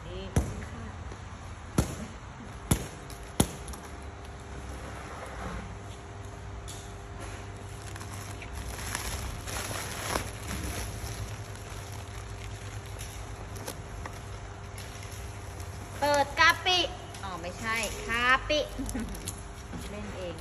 นี่ค่ะเปิดกาปิอ๋อไม่ใช่คาปิเล่นเอง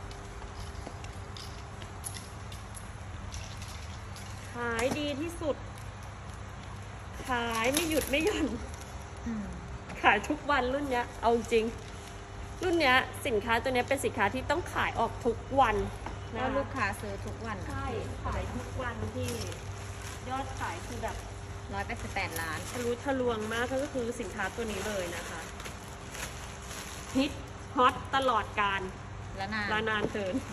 ขายดีที่สุดขายไม่หยุดไม่หย่อนขายทุกวันรุ่นเนี้ยเอาจริงรุ่นเนี้ยสินค้าตัวเนี้ยเป็นสินค้าที่ต้องขายออกทุกวันนะแล้วลูกค้าซื้อทุกวันใช่ขายทุกวันที่ยอดขายคือแบบ 188 ล้านทะลุทะลวงมากก็คือสินค้าตัวนี้เลยนะคะฮิตฮอตตลอดการแล้วนานนานเกิน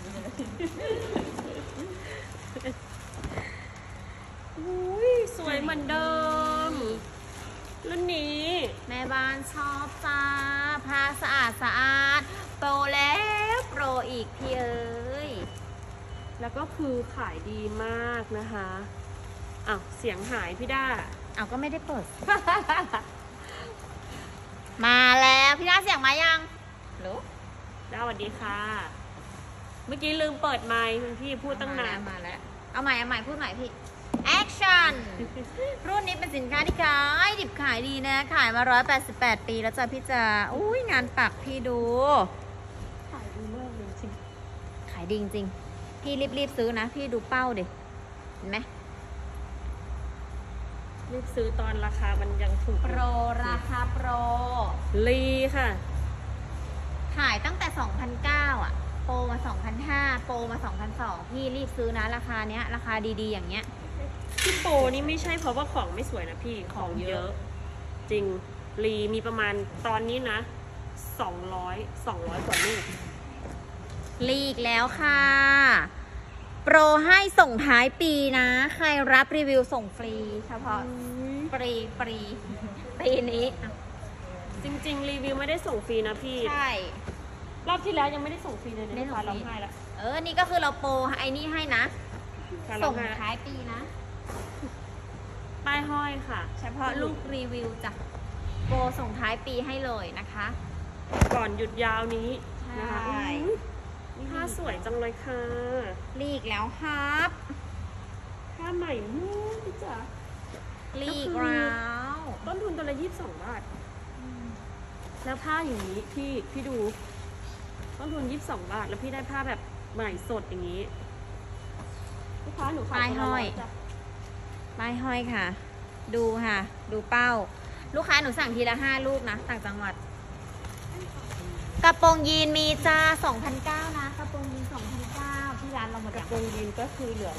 อุ้ยสวยเหมือนเดิมรุ่นนี้แม่บ้านชอบจ้าผ้าสะอาดสะอาดโปรแล้วโปรอีกพี่เอ้ยแล้วก็คือขายดีมากนะคะอ้าวเสียงหายพี่ด้าเอาก็ไม่ได้เปิด มาแล้วพี่ด้าเสียงมายังรู้ด้าสวัสดีค่ะ เมื่อกี้ลืมเปิดไมค์คุณพี่พูดตั้งนานมาแล้วเอาใหม่พูดใหม่พี่ Action รุ่นนี้เป็นสินค้าที่ขายดิบขายดีนะขายมา188 ปีแล้วจ้ะพี่จ๋าอุ้ยงานปักพี่ดูขายดีมากเลยจริงขายดีจริงพี่รีบซื้อนะพี่ดูเป้าดิเห็นไหมรีบซื้อตอนราคามันยังถูกโปรราคาโปรลีค่ะขายตั้งแต่ 2,900 อ่ะโปรมา 2,500 โปรมา 2,200 พี่รีบซื้อนะราคาเนี้ยราคาดีๆอย่างเงี้ยที่โปรนี่ไม่ใช่เพราะว่าของไม่สวยนะพี่ของเยอะ จริงลีมีประมาณตอนนี้นะ200กว่าลูกลีกแล้วค่ะ โปรให้ส่งท้ายปีนะ ใครรับรีวิวส่งฟรีเฉพาะปีนี้จริงๆรีวิวไม่ได้ส่งฟรีนะพี่ใช่รอบที่แล้วยังไม่ได้ส่งฟรีเลยไม่นะส่งฟ้าฟรีร้องไห้แล้วนี่ก็คือเราโปรไอ้นี่ให้นะฟ้าร้อส่งงไห้แล้วท้ายปีนะป้ายห้อยค่ะเฉพาะลูกรีวิวจ้ะโปรส่งท้ายปีให้เลยนะคะก่อนหยุดยาวนี้นะคะใช่ผ้าสวยจังเลยค่ะลีกแล้วครับผ้าใหม่มากพี่จ๋าลีกแล้วต้นทุนตัวละ22 บาท แล้วผ้าอย่างนี้พี่ดู ต้นทุน22 บาท แล้วพี่ได้ผ้าแบบใหม่สดอย่างนี้ลูกค้าหนูขายป้ายห้อยจ้ะป้ายห้อยค่ะ ดูค่ะ ดูเป้า ลูกค้าหนูสั่งทีละ5 ลูกนะต่างจังหวัด กระโปรงยีนมีจ้า 2,900 นะกระโปรงยีน 2,900 ที่ร้านเราหมดกระยังโปรงยีนก็คือเหลือ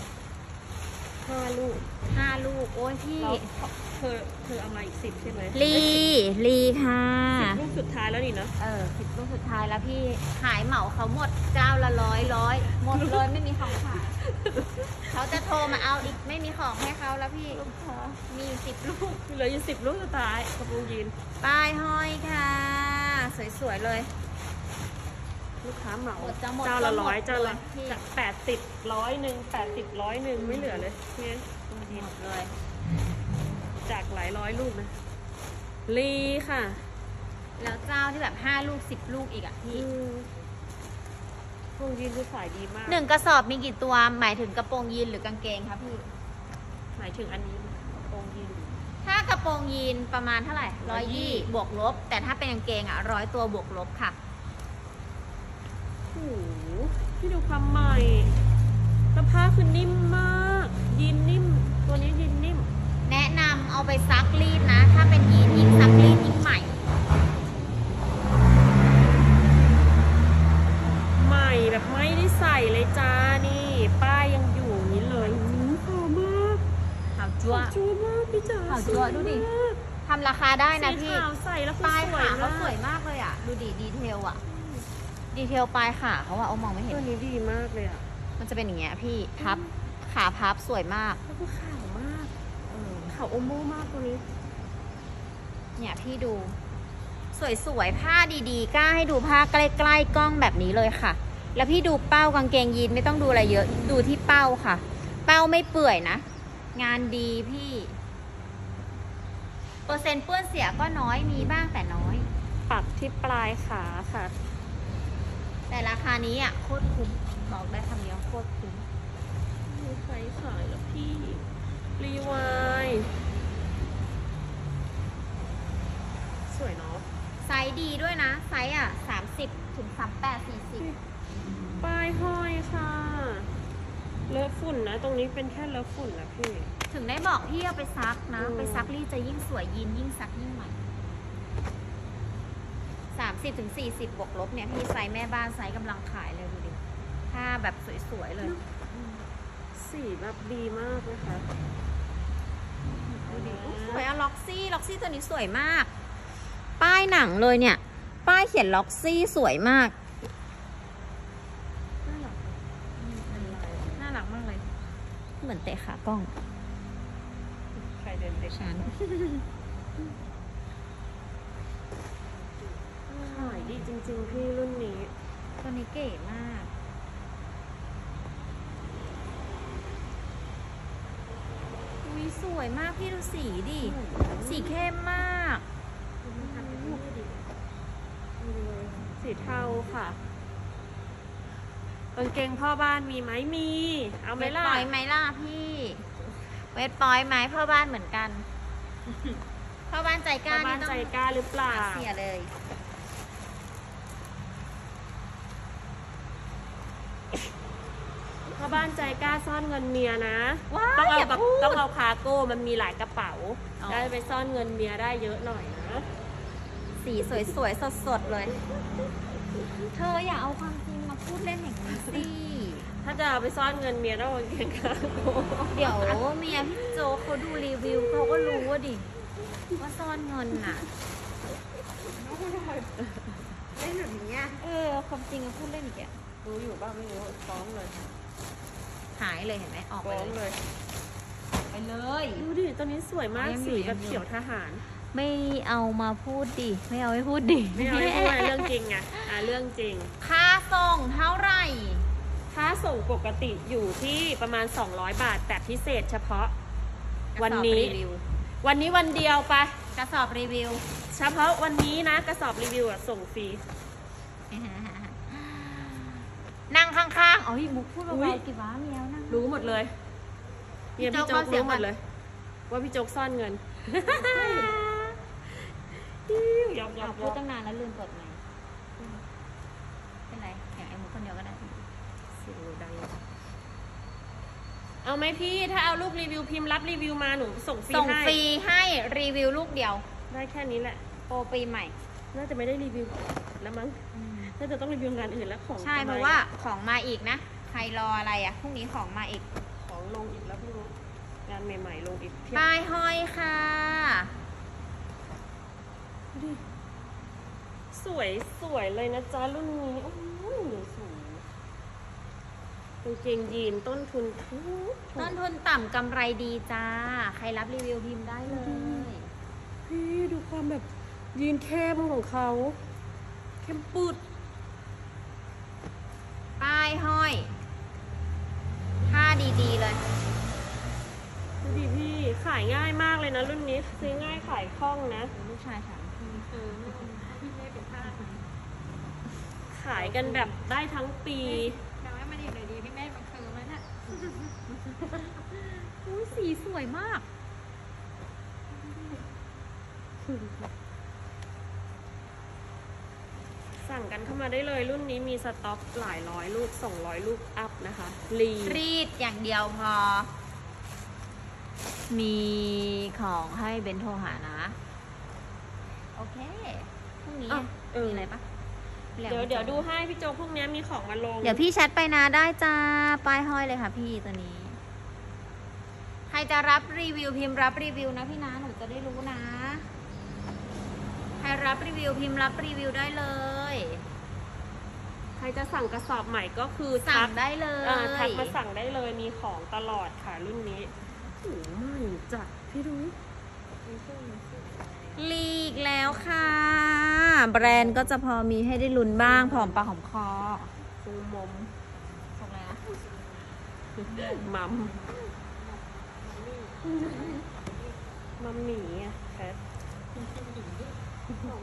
5 ลูก 5 ลูกโอ้ยพี่แล้วเธอเอามาอีก10ใช่ไหมลีค่ะ 10 ลูกสุดท้ายแล้วนี่เนาะ 10 ลูกสุดท้ายแล้วพี่ขายเหมาเขาหมดเจ้าละร้อยหมดเลยไม่มีของขายเขาจะโทรมาเอาอีกไม่มีของให้เขาแล้วพี่มี10 ลูกเหลืออยู่10 ลูกสุดท้ายกระโปรงยีนป้ายห้อยค่ะ สวยๆเลยลูกค้าเหมาหมดจะหมดเจ้าละก็หมด 100เจ้าละพี่จาก80 100 80 100ไม่เหลือเลยเนี่ยหมดเลยจากหลายร้อยลูกนะลีค่ะแล้วเจ้าที่แบบ5 ลูก 10 ลูกอีกอ่ะพี่กระโปรงยีนคือขายดีมาก 1 กระสอบมีกี่ตัวหมายถึงกระโปรงยีนหรือกางเกงคะพี่หมายถึงอันนี้กระโปรงยีนถ้ากระโปรงยีนประมาณเท่าไหร่120บวกลบแต่ถ้าเป็นกางเกงอ่ะ100 ตัวบวกลบค่ะโอ้โหพี่ดูความใหม่แล้วผ้าคือนิ่มมากยีนนิ่มตัวนี้ยีนนิ่มแนะนำเอาไปซักรีดนะ ถ้าเป็นยีนยิ่งซักรีดยิ่งใหม่ใหม่แบบไม่ได้ใส่เลยจ้านี่ป้ายยังอยู่อย่างนี้เลยขาวมากขาวจั๊วจูมากพี่จ๋าขาวจั๊วดูดิ ทำราคาได้นะสีพี่ขาวใส่แล้วคือปลายสวยขาเขามากสวยมากเลยอ่ะ ดูดิดีเทลอ่ะ ดีเทลปลายขาเขาอะเอามองไม่เห็นตัวนี้ดีมากเลยอ่ะมันจะเป็นอย่างเงี้ยพี่พับขาพับสวยมากแล้วก็ขาวมากขาวโอโม่มากตัวนี้เนี่ยพี่ดู สวยๆผ้าดีๆกล้าให้ดูผ้าใกล้ๆกล้องแบบนี้เลยค่ะ แล้วพี่ดูเป้ากางเกงยีนไม่ต้องดูอะไรเยอะ ดูที่เป้าค่ะ เป้าไม่เปื่อยนะ งานดีพี่เปอร์เซ็นต์เปื้อนเสียก็น้อยมีบ้างแต่น้อยปักที่ปลายขาค่ะแต่ราคานี้อ่ะโคตรคุ้มบอกได้คำเดียวโคตรคุ้มมีใครขายแล้วพี่รีวาย สวยเนาะไซส์ดีด้วยนะ ไซส์อ่ะ30 ถึง 38 40 ป้ายห้อยค่ะ เลอะฝุ่นนะ ตรงนี้เป็นแค่เลอะฝุ่นนะพี่ถึงได้บอกพี่เอาไปซักนะ ไปซักรีดจะยิ่งสวยยีนยิ่งซักยิ่งใหม่30 ถึง 40 บวกลบเนี่ยพี่ไซส์แม่บ้านไซส์กำลังขายเลยดูดิผ้าแบบสวยๆเลยสีแบบดีมากนะคะดูดิสวยอะล็อกซี่ตัวนี้สวยมาก ป้ายหนังเลยเนี่ย ป้ายเขียนล็อกซี่สวยมากน่ารักอะเป็นลายน่ารักมากเลย เหมือนเตะขากล้องใครเดินเด็กฉันขายดีจริงๆพี่รุ่นนี้ตัวนี้เก๋มาก อุ้ยสวยมากพี่ดูสีดิ สีเข้มมากสีเทาค่ะกางเกงพ่อบ้านมีไหมมี เอาไหมเวทล่ะปอยไหมล่ะพี่ เวทปอยไหมพ่อบ้านเหมือนกัน พ่อบ้านใจกพ่อล้าบ้านี่นต้องใจกล้าหรือเปล่าเสียเลยพ่อบ้านใจกล้าซ่อนเงินเมียนะว้าต้องวเอาอย่ากับพูดต้องเอาคาร์โก้มันมีหลายกระเป๋าอ๋อได้ไปซ่อนเงินเมียได้เยอะหน่อยนะสีสวยๆ สดๆ เลย เธออย่าเอาความจริงมาพูดเล่นอย่างนี้สิถ้าจะเอาไปซ่อนเงินเมียต้องเอากางเกงคาร์โก้เดี๋ยวเมียพี่โจเขาดูรีวิวเขาก็รู้ว่าดิ ว่าซ่อนเงินน่ะเล่นแบบนี้ความจริงก็พูดเล่นอีกอะรู้อยู่บ้างไม่รู้ฟ้องเลยหายเลยเห็นไหมออกไปฟ้องเลยเลยไปเลยดูดิตัวนี้สวยมากยังอยู่สีแบบยังอยู่เขียวทหารไม่เอามาพูดดิ ไม่เอาให้พูดดิไม่เอาไม่พูดเรื่องจริงไงเรื่องจริงค่าส่งเท่าไหร่ค่าส่งปกติอยู่ที่ประมาณ200 บาทแต่พิเศษเฉพาะ วันนี้กระสอบรีวิววันนี้วันเดียวไปกระสอบรีวิวเฉพาะวันนี้นะกระสอบรีวิวอะส่งฟรีนั่งข้างๆอ๋อมุกพูดอุ๊เบาย ๆกี่ว้าเมียวนั่งรู้หมดเลยพี่เนี่ยโจ๊พี่กโจ๊กเบาเสียงรู้หมก่อดนเลย ว่าพี่โจ๊กซ่อนเงินยอมพูดตั้งนานแล้วลืมกดไหมเป็นไรอย่างไอ้มุกคนเดียวก็ได้เสียงดังเอาไหมพี่ถ้าเอาลูกรีวิวพิมพ์รับรีวิวมาหนูส่งฟรีส่งให้ฟรีให้รีวิวลูกเดียวได้แค่นี้แหละโปรปีใหม่น่าจะไม่ได้รีวิวแล้วมั้งน่าจะต้องรีวิวงานอื่นแล้วของใช่จมเพราะว่าของมาอีกนะ ใครรออะไรอ่ะพรุ่งนี้ของมาอีกของลงอีกแล้วพี่รู้งานใหม่ๆลงอีกเพียบป้ายห้อยค่ะดูดิสวยสวยเลยนะจ๊ะรุ่นนี้โอ้ยสวยกางเกงยีนต้นทุนทุกต้นทุนต่ำกำไรดีจ้า ใครรับรีวิวพิมพ์ได้เลยพี่ดูความแบบยีนเข้มของเขาเข้มปุดป้ายห้อยผ้าดีๆเลยดูดิพี่ขายง่ายมากเลยนะรุ่นนี้ซื้อง่ายขายคล่องนะลูกชายถามพี่ขายกันแบบได้ทั้งปีน้อยมาดีเลยดีพี่แม่มันคือมันอ่ะอุ้ยสีสวยมากสั่งกันเข้ามาได้เลยรุ่นนี้มีสต็อกหลายร้อยลูก200 ลูกอัพนะคะรีรีดอย่างเดียวพอ มีของให้เบนโทรหานะ โอเค พรุ่งนี้อ่ะเออมีอะไรปะเดี๋ยวดูให้พี่โจพวกนี้มีของมาลงเดี๋ยวพี่แชทไปนะได้จ้า ป้ายห้อยเลยค่ะพี่ตัวนี้ ใครจะรับรีวิวพิมพ์รับรีวิวนะพี่นะหนูจะได้รู้นะ ใครรับรีวิวพิมพ์รับรีวิวได้เลยใครจะสั่งกระสอบใหม่ก็คือสั่ทังกได้เลยทักมาสั่งได้เลยมีของตลอดค่ะรุ่นนี้โอ้ไม่จัดพี่ดูลีกแล้วค่ะ แบรนด์ก็จะพอมีให้ได้ลุ้นบ้างผอมปากหอมคอฟูมมส่งอะไรนะมัมมัมหมี่อะแคท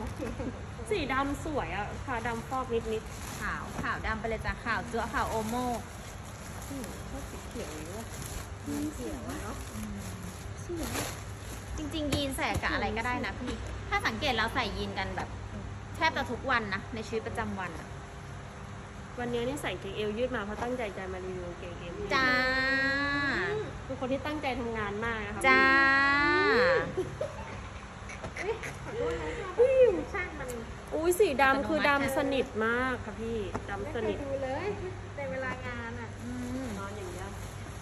สีดำสวยอะค่ะดำฟอกนิดขาวดำไปเลยจ้ะขาวจั๊วขาวโอโม่ชอบสีเขียวนี้ว่ะเขียวเนาะสวยจริงๆยีนใส่กับอะไรก็ได้นะพี่ ถ้าสังเกตเราใส่ยีนกันแบบแทบจะทุกวันนะในชีวิตประจำวันอะวันนี้เนี่ยใส่กางเกงเอวยืดมาเพราะตั้งใจจะมารีวิวกางเกงเอวยืดจ้าเป็นคนที่ตั้งใจทำงานมากนะคะจ้าช่างมันอุ้ยสีดำคือดำสนิทมากค่ะพี่ดำไม่สเคนิยทดูเลยในเวลางานอ่ะนอนอย่างเงี้ย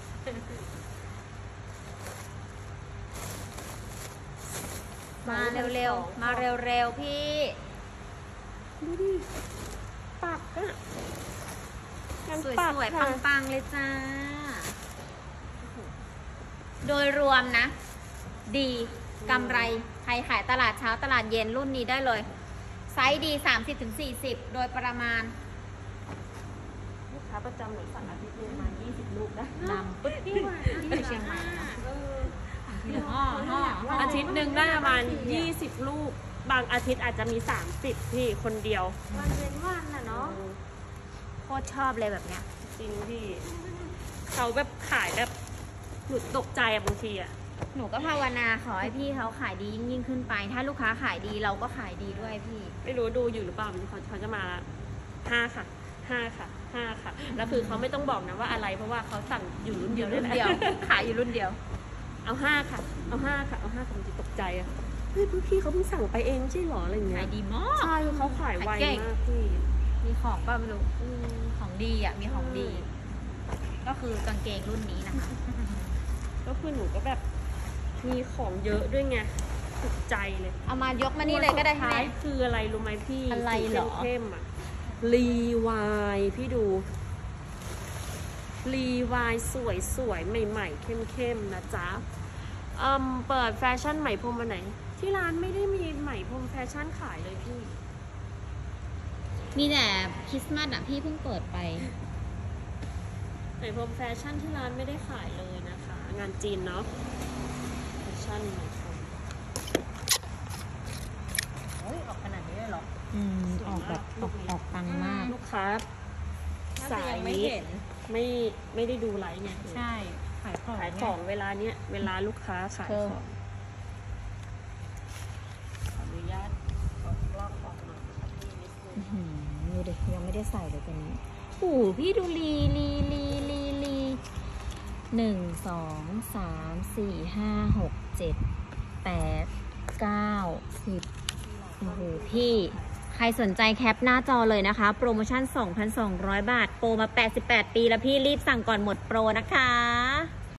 มาเร็วๆ มาเร็วๆ พี่ดูดิปักอะงานสปักวยๆค่ะปังๆ เลยจ้า โดยรวมนะ ดีกำไร ใครขายตลาดเช้าตลาดเย็นรุ่นนี้ได้เลย ไซส์ดี 30-40 โดยประมาณลูกค้าประจำหนูสั่งอาทิตย์หนึงมา20 ลูกนะนำปึ๊ดที่อยู่เชียงใหม่นะอาทิตย์หนึ่งได้ประมาณ20 ลูก บางอาทิตย์อาจจะมี30พี่คนเดียววันเว้นวันน่ะเนาะโคตรชอบเลยแบบเนี้ยจริงพี่เขาแบบขายแบบหนูตกใจอะบางทีอะหนูก็ภาวนาขอให้พี่เขาขายดียิ่งขึ้นไป ถ้าลูกค้าขายดีเราก็ขายดีด้วยพี่ไม่รู้ดูอยู่หรือเปล่าเขาจะมา5 ค่ะ5 ค่ะ5 ค่ะแล้วคือเขาไม่ต้องบอกนะว่าอะไรเพราะว่าเขาสั่งอยู่รุ่นเดียวรุ่นเดียว ขายอยู่รุ่นเดียวเอา5 ค่ะเอา5 ค่ะเอา5 ค่ะมันจะตกใจอะเฮ้ยพี่เขาเพิ่งสั่งไปเองใช่หรออะไรอย่างเงี้ขายยดีมากใช่เขาขายไวขายเก่งมากพี่มีของก็ไม่รู้ของดีอ่ะ มีของดี ก็คือกางเกงรุ่นนี้นะคะก็คือหนูก็แบบมีของเยอะด้วยไงถูกใจเลยเอามายกมานี่เลยก็ได้ตัวสุค่ะท้ายคืออะไรรู้ไหมพี่อะไรเหรอสีเข้มๆอะรีวายพี่ดูรีวายสวยๆ ใหม่ๆ เข้มๆ นะจ๊ะเปิดแฟชั่นไหมพรมวันไหน ที่ร้านไม่ได้มีไหมพรมแฟชั่นขายเลยพี่มีแต่คริสต์มาสอ่ะ พี่เพิ่งเปิดไปไหมพรมแฟชั่นที่ร้านไม่ได้ขายเลยนะคะ งานจีนเนาะแฟชั่นไหมพรมออกขนาดนี้เลยเหรอออกแบบออกปังมากลูกค้าสายนี้ไม่ได้ดูไลฟ์ไงใช่ขายของขายของเวลาเนี้ยเวลาลูกค้าขายของขออนุญาตลอกออกหน่อยนะคะพี่นิดนึงดูดิยังไม่ได้ใส่เลยตัวนี้โอ้โหพี่ดูลี1 2 3 4 5 6 7 8 9 10โอ้โหพี่ใครสนใจแคปหน้าจอเลยนะคะ โปรโมชั่น 2,200 บาท โปรมา 88 ปีแล้วพี่รีบสั่งก่อนหมดโปรนะคะ